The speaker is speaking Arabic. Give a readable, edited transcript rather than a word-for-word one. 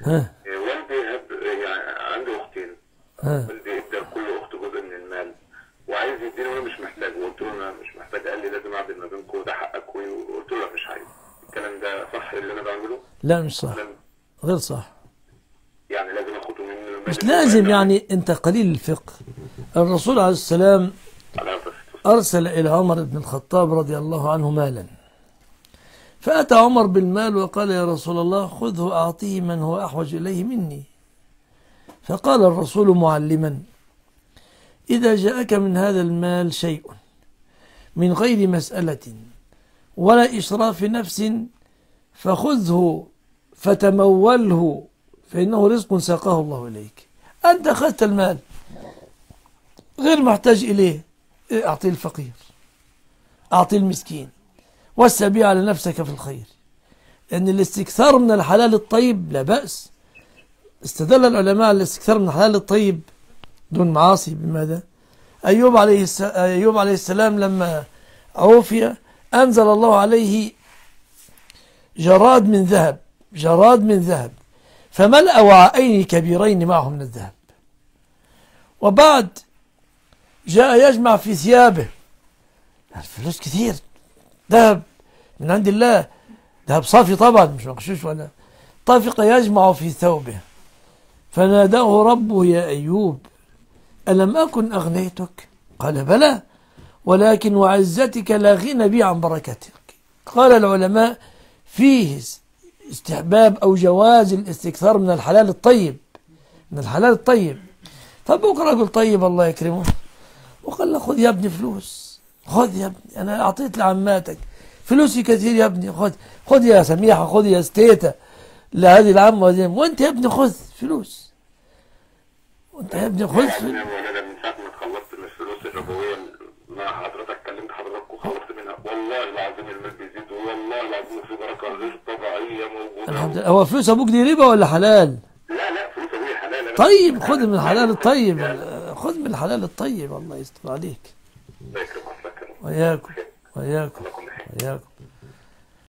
ها. والدي يعني عنده اختين. ها. والدي ادى لكل اخت جزء من المال وعايز يديني وانا مش محتاج، وقلت له انا مش محتاج. قال لي لازم اعدل ما بينكم وده حقك، وقلت له لا مش عايز. الكلام ده صح اللي انا بعمله؟ لا مش صح، غير صح. يعني لازم اخده منه المال مش اللي هو لازم، قال يعني انت قليل الفقه. الرسول عليه السلام على أنفسه. أرسل إلى عمر بن الخطاب رضي الله عنه مالا، فأتى عمر بالمال وقال يا رسول الله خذه أعطيه من هو أحوج إليه مني. فقال الرسول معلما إذا جاءك من هذا المال شيء من غير مسألة ولا إشراف نفس فخذه فتموله فإنه رزق ساقه الله إليك. أنت أخذت المال غير محتاج إليه، أعطي الفقير، أعطي المسكين، وسع به على نفسك في الخير، لأن الاستكثار من الحلال الطيب لا بأس. استدل العلماء على الاستكثار من الحلال الطيب دون معاصي بماذا؟ أيوب عليه السلام لما عوفي أنزل الله عليه جراد من ذهب فملأ وعاءين كبيرين معه من الذهب. وبعد جاء يجمع في ثيابه، الفلوس كثير، ذهب من عند الله، ذهب صافي طبعا مش مغشوش ولا. طفق يجمع في ثوبه فناداه ربه يا أيوب ألم أكن أغنيتك؟ قال بلى ولكن وعزتك لا غنى بي عن بركتك. قال العلماء فيه استحباب أو جواز الاستكثار من الحلال الطيب، من الحلال الطيب. طب بكره رجل طيب الله يكرمه وقال له خذ يا ابني فلوس، خذ يا ابني أنا أعطيت لعماتك فلوسي كثير يا ابني، خذ يا سميحة، خذ يا ستيتا لهذه العمة، وانت يا ابني خذ فلوس، وانت يا ابني خذ فلوس. انا من ساعه ما اتخلصت من الفلوس الربويه مع حضرتك كلمت حضرتك وخلصت منها، والله العظيم المال بيزيد، والله العظيم في بركه غير طبيعيه موجوده. الحمد لله. هو فلوس ابوك دي ربا ولا حلال؟ لا فلوس ابويا حلال. طيب خذ من الحلال الطيب، خذ من الحلال الطيب، الله يستر عليك. الله يكرمك. وإياكم وإياكم وإياكم.